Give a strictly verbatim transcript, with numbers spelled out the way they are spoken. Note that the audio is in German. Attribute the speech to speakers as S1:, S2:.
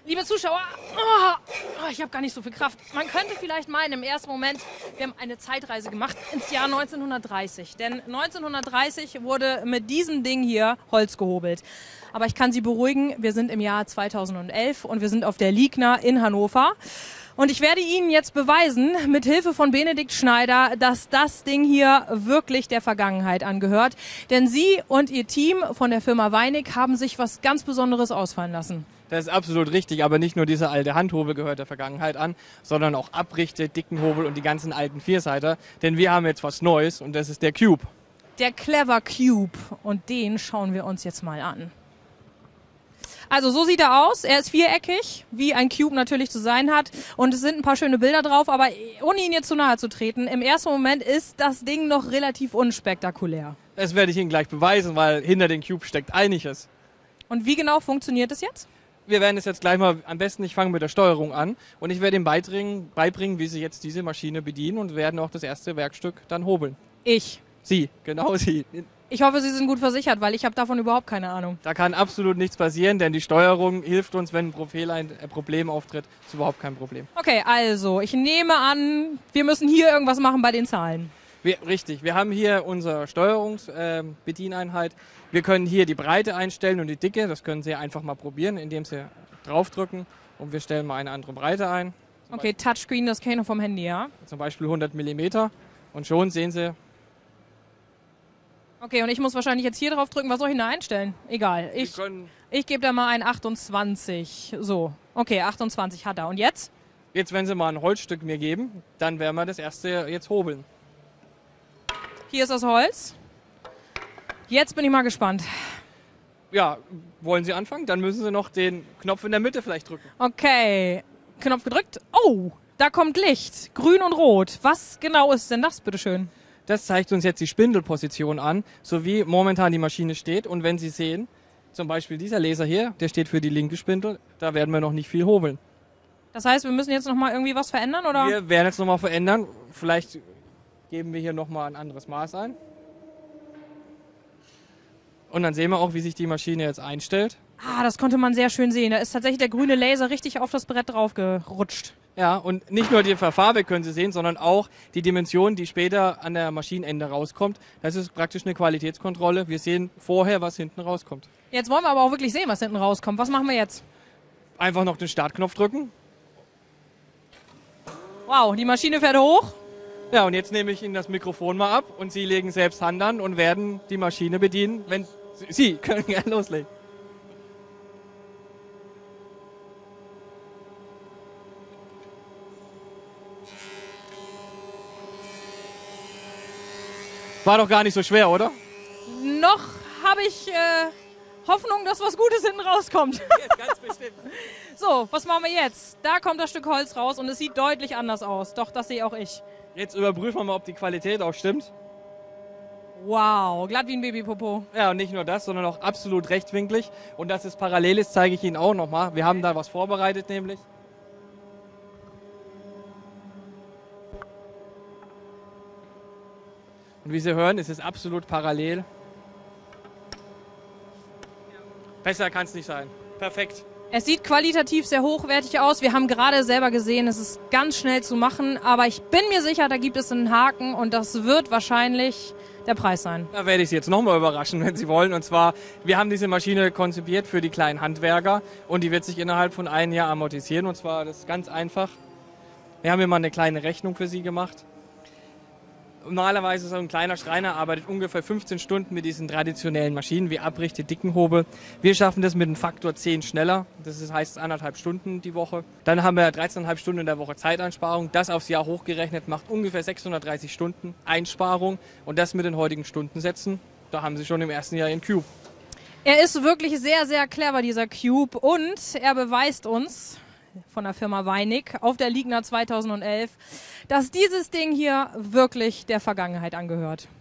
S1: Liebe Zuschauer, oh, ich habe gar nicht so viel Kraft. Man könnte vielleicht meinen, im ersten Moment, wir haben eine Zeitreise gemacht ins Jahr neunzehnhundertdreißig. Denn neunzehnhundertdreißig wurde mit diesem Ding hier Holz gehobelt. Aber ich kann Sie beruhigen, wir sind im Jahr zweitausendelf und wir sind auf der Ligna in Hannover. Und ich werde Ihnen jetzt beweisen, mit Hilfe von Benedikt Schneider, dass das Ding hier wirklich der Vergangenheit angehört. Denn Sie und Ihr Team von der Firma Weinig haben sich was ganz Besonderes ausfallen lassen.
S2: Das ist absolut richtig, aber nicht nur dieser alte Handhobel gehört der Vergangenheit an, sondern auch Abrichte, Dickenhobel und die ganzen alten Vierseiter. Denn wir haben jetzt was Neues und das ist der Cube.
S1: Der Clever Cube. Und den schauen wir uns jetzt mal an. Also so sieht er aus. Er ist viereckig, wie ein Cube natürlich zu sein hat. Und es sind ein paar schöne Bilder drauf, aber ohne ihn jetzt zu nahe zu treten, im ersten Moment ist das Ding noch relativ unspektakulär.
S2: Das werde ich Ihnen gleich beweisen, weil hinter dem Cube steckt einiges.
S1: Und wie genau funktioniert es jetzt?
S2: Wir werden es jetzt gleich mal, am besten ich fange mit der Steuerung an und ich werde Ihnen beibringen, beibringen, wie Sie jetzt diese Maschine bedienen und werden auch das erste Werkstück dann hobeln.
S1: Ich.
S2: Sie, genau Sie.
S1: Ich hoffe, Sie sind gut versichert, weil ich habe davon überhaupt keine Ahnung.
S2: Da kann absolut nichts passieren, denn die Steuerung hilft uns, wenn ein Problem auftritt. Das ist überhaupt kein Problem.
S1: Okay, also ich nehme an, wir müssen hier irgendwas machen bei den Zahlen.
S2: Wir, richtig, wir haben hier unsere Steuerungsbedieneinheit. Äh, wir können hier die Breite einstellen und die Dicke. Das können Sie einfach mal probieren, indem Sie draufdrücken. Und wir stellen mal eine andere Breite ein.
S1: Zum okay, Beispiel, Touchscreen, das kenne ich noch vom Handy, ja?
S2: Zum Beispiel hundert Millimeter. Und schon sehen Sie...
S1: Okay, und ich muss wahrscheinlich jetzt hier drauf drücken. Was soll ich denn da einstellen? Egal. Ich, ich gebe da mal ein achtundzwanzig. So, okay, achtundzwanzig hat er. Und jetzt?
S2: Jetzt, wenn Sie mal ein Holzstück mir geben, dann werden wir das erste jetzt hobeln.
S1: Hier ist das Holz. Jetzt bin ich mal gespannt.
S2: Ja, wollen Sie anfangen? Dann müssen Sie noch den Knopf in der Mitte vielleicht drücken.
S1: Okay, Knopf gedrückt. Oh, da kommt Licht. Grün und rot. Was genau ist denn das, bitteschön?
S2: Das zeigt uns jetzt die Spindelposition an, so wie momentan die Maschine steht. Und wenn Sie sehen, zum Beispiel dieser Laser hier, der steht für die linke Spindel, da werden wir noch nicht viel hobeln.
S1: Das heißt, wir müssen jetzt noch mal irgendwie was verändern, oder?
S2: Wir werden jetzt noch mal verändern. Vielleicht geben wir hier noch mal ein anderes Maß ein. Und dann sehen wir auch, wie sich die Maschine jetzt einstellt.
S1: Ah, das konnte man sehr schön sehen. Da ist tatsächlich der grüne Laser richtig auf das Brett drauf gerutscht.
S2: Ja, und nicht nur die Farbe können Sie sehen, sondern auch die Dimension, die später an der Maschinenende rauskommt. Das ist praktisch eine Qualitätskontrolle. Wir sehen vorher, was hinten rauskommt.
S1: Jetzt wollen wir aber auch wirklich sehen, was hinten rauskommt. Was machen wir jetzt?
S2: Einfach noch den Startknopf drücken.
S1: Wow, die Maschine fährt hoch.
S2: Ja, und jetzt nehme ich Ihnen das Mikrofon mal ab und Sie legen selbst Hand an und werden die Maschine bedienen. Wenn Sie können gerne loslegen. War doch gar nicht so schwer, oder?
S1: Noch habe ich äh, Hoffnung, dass was Gutes hinten rauskommt.
S2: Jetzt, ganz bestimmt.
S1: So, was machen wir jetzt? Da kommt das Stück Holz raus und es sieht deutlich anders aus. Doch, das sehe auch ich.
S2: Jetzt überprüfen wir mal, ob die Qualität auch stimmt.
S1: Wow, glatt wie ein Babypopo.
S2: Ja, und nicht nur das, sondern auch absolut rechtwinklig. Und dass es parallel ist, zeige ich Ihnen auch nochmal. Wir haben da was vorbereitet nämlich. Und wie Sie hören, ist es absolut parallel. Besser kann es nicht sein. Perfekt.
S1: Es sieht qualitativ sehr hochwertig aus. Wir haben gerade selber gesehen, es ist ganz schnell zu machen. Aber ich bin mir sicher, da gibt es einen Haken und das wird wahrscheinlich der Preis sein.
S2: Da werde ich Sie jetzt nochmal überraschen, wenn Sie wollen. Und zwar, wir haben diese Maschine konzipiert für die kleinen Handwerker und die wird sich innerhalb von einem Jahr amortisieren. Und zwar, das ist ganz einfach. Wir haben hier mal eine kleine Rechnung für Sie gemacht. Normalerweise so ein kleiner Schreiner arbeitet ungefähr fünfzehn Stunden mit diesen traditionellen Maschinen wie Abrichte, Dickenhobel. Wir schaffen das mit einem Faktor zehn schneller. Das heißt anderthalb Stunden die Woche. Dann haben wir dreizehn Komma fünf Stunden in der Woche Zeiteinsparung. Das aufs Jahr hochgerechnet macht ungefähr sechshundertdreißig Stunden Einsparung. Und das mit den heutigen Stundensätzen, da haben Sie schon im ersten Jahr Ihren Cube.
S1: Er ist wirklich sehr, sehr clever, dieser Cube. Und er beweist uns von der Firma Weinig auf der Ligna zweitausendelf, dass dieses Ding hier wirklich der Vergangenheit angehört.